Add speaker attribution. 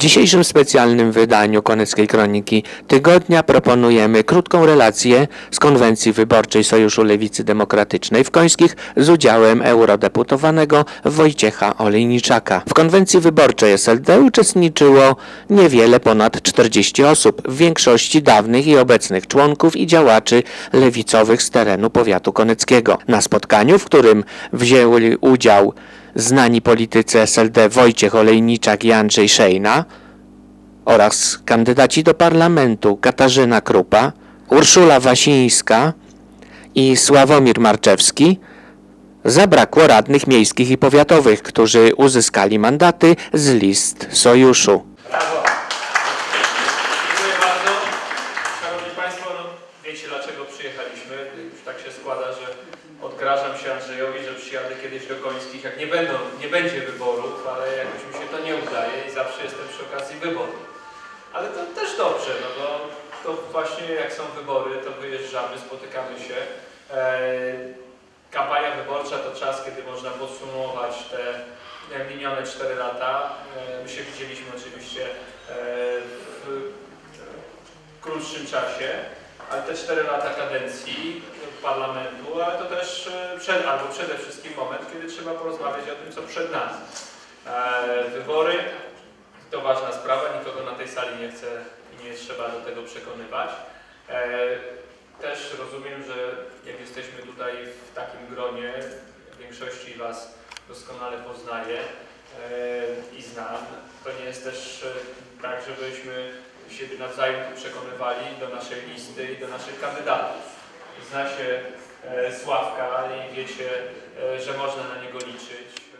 Speaker 1: dzisiejszym specjalnym wydaniu Koneckiej Kroniki Tygodnia proponujemy krótką relację z konwencji wyborczej Sojuszu Lewicy Demokratycznej w Końskich z udziałem eurodeputowanego Wojciecha Olejniczaka. W konwencji wyborczej SLD uczestniczyło niewiele ponad 40 osób, w większości dawnych i obecnych członków i działaczy lewicowych z terenu powiatu koneckiego. Na spotkaniu, w którym wzięli udział znani politycy SLD Wojciech Olejniczak i Andrzej Szejna oraz kandydaci do parlamentu Katarzyna Krupa, Urszula Wasińska i Sławomir Marczewski, zabrakło radnych miejskich i powiatowych, którzy uzyskali mandaty z list sojuszu.
Speaker 2: Brawo. Dziękuję bardzo. Szanowni Państwo, wiecie dlaczego przyjechaliśmy. Już tak się składa, że odgrażam się Andrzejowi, że przyjadę kiedyś do Końskich, jak nie będzie wyborów, ale jakoś mi się to nie udaje i zawsze jestem przy okazji wyborów. Ale to też dobrze, no bo to właśnie jak są wybory, to wyjeżdżamy, spotykamy się. Kampania wyborcza to czas, kiedy można podsumować te minione 4 lata. My się widzieliśmy oczywiście w krótszym czasie, ale te 4 lata kadencji parlamentu, ale to też przede wszystkim moment, kiedy trzeba porozmawiać o tym, co przed nami. Wybory to ważna sprawa, nikogo na tej sali nie chce i nie trzeba do tego przekonywać. Też rozumiem, że jak jesteśmy tutaj w takim gronie, większości Was doskonale poznaję i znam, to nie jest też tak, żebyśmy siebie nawzajem tu przekonywali do naszej listy i do naszych kandydatów. Zna się Sławka i wiecie, że można na niego liczyć.